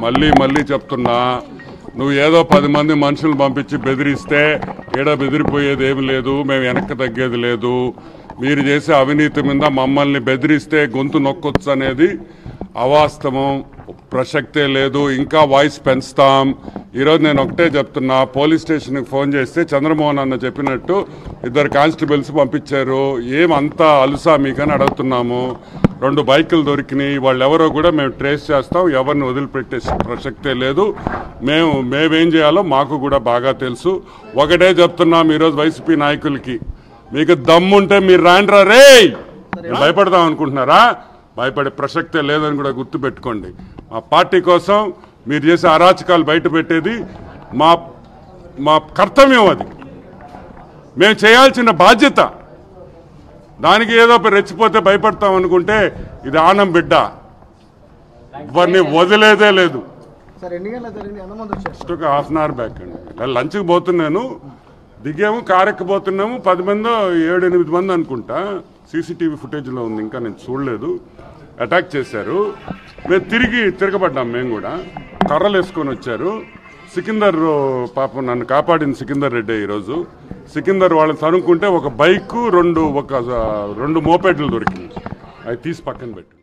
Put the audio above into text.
మళ్ళీ మళ్ళీ చెప్తున్నా, నువ్వు ఏదో 10 మంది మనుషులు పంపించి బెదిరిస్తే ఏడ బెదిరిపోయేది ఏమి లేదు, మేము వెనక్కి తగ్గేది లేదు. మీరు చేసే అవినీతి మీద మమ్మల్ని బెదిరిస్తే గొంతు నొక్కొచ్చు అనేది అవాస్తవం, ప్రసక్తే లేదు. ఇంకా వాయిస్ పెంచుతాం. ఈరోజు నేను ఒకటే చెప్తున్నా, పోలీస్ స్టేషన్కి ఫోన్ చేస్తే చంద్రమోహన్ అన్న చెప్పినట్టు 2 కానిస్టేబుల్స్ పంపించారు. ఏమంతా అలుసా మీకని అడుగుతున్నాము. 2 బైకులు దొరికినాయి. వాళ్ళు ఎవరో కూడా మేము ట్రేస్ చేస్తాం. ఎవరిని వదిలిపెట్టే ప్రసక్తే లేదు. మేమేం చేయాలో మాకు కూడా బాగా తెలుసు. ఒకటే చెప్తున్నాం ఈరోజు వైసీపీ నాయకులకి, మీకు దమ్ముంటే మీరు రాండ్రా రే. భయపడదాం అనుకుంటున్నారా? భయపడే ప్రసక్తే లేదని కూడా గుర్తుపెట్టుకోండి. మా పార్టీ కోసం మీరు చేసే అరాచకాలు బయట పెట్టేది మా కర్తవ్యం. అది మేము చేయాల్సిన బాధ్యత. దానికి ఏదో రెచ్చిపోతే భయపడతాం అనుకుంటే ఇది ఆనం బిడ్డ. వారిని వదిలేదే లేదు. ఒక హాఫ్ అన్ అవర్ బ్యాక్ అండి. లంచ్కి పోతున్నాను, దిగాము, కారు ఎక్కబోతున్నాము. 10 మందో 7-8 మంది అనుకుంటా, సీసీటీవీ ఫుటేజ్లో ఉంది, ఇంకా నేను చూడలేదు. అటాక్ చేశారు. మేము తిరగబడ్డాం. మేము కూడా కర్రలు వేసుకొని వచ్చారు. సికిందర్ పాపం నన్ను కాపాడింది సికిందర్ రెడ్డి. ఈరోజు సికిందర్ వాళ్ళని తనుకుంటే ఒక బైకు 2 మోపెడ్లు దొరికింది. అవి తీసి పక్కన పెట్టి